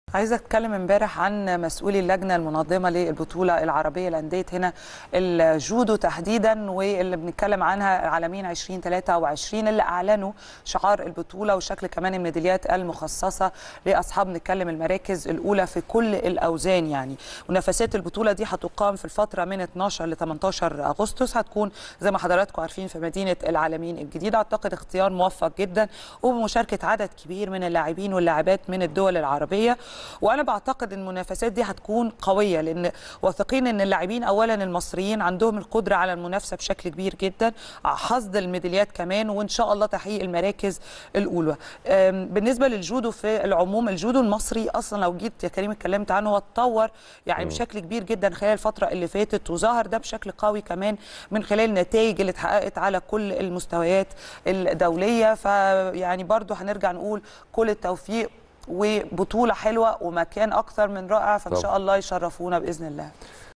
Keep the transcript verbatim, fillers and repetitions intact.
عايزه اتكلم امبارح عن مسؤولي اللجنه المنظمه للبطوله العربيه لانديه هنا الجودو تحديدا، واللي بنتكلم عنها العالمين ألفين وثلاثة وعشرين اللي اعلنوا شعار البطوله وشكل كمان الميداليات المخصصه لاصحاب نتكلم المراكز الاولى في كل الاوزان. يعني منافسات البطوله دي هتقام في الفتره من اتناشر ل تمنتاشر اغسطس، هتكون زي ما حضراتكم عارفين في مدينه العالمين الجديده. اعتقد اختيار موفق جدا وبمشاركه عدد كبير من اللاعبين واللاعبات من الدول العربيه، وانا بعتقد ان المنافسات دي هتكون قويه، لان واثقين ان اللاعبين اولا المصريين عندهم القدره على المنافسه بشكل كبير جدا، حصد الميداليات كمان، وان شاء الله تحقيق المراكز الاولى. بالنسبه للجودو في العموم، الجودو المصري اصلا لو جيت يا كريم اتكلمت عنه هو اتطور يعني م. بشكل كبير جدا خلال الفتره اللي فاتت، وظهر ده بشكل قوي كمان من خلال النتائج اللي اتحققت على كل المستويات الدوليه. فيعني برضو هنرجع نقول كل التوفيق، وبطولة حلوة ومكان أكثر من رائع، فإن شاء الله يشرفونا بإذن الله.